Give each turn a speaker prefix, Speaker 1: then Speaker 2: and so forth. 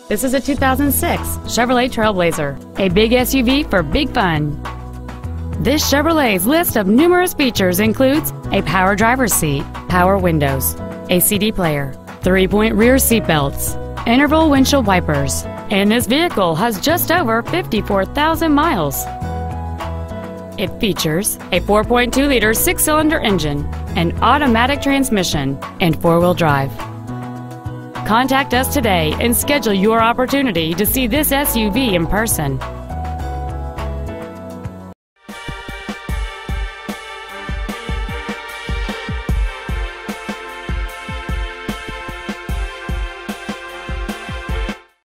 Speaker 1: This is a 2006 Chevrolet Trailblazer, a big SUV for big fun. This Chevrolet's list of numerous features includes a power driver's seat, power windows, a CD player, 3-point rear seat belts, interval windshield wipers, and this vehicle has just over 54,000 miles. It features a 4.2-liter 6-cylinder engine, an automatic transmission, and 4-wheel drive. Contact us today and schedule your opportunity to see this SUV in person.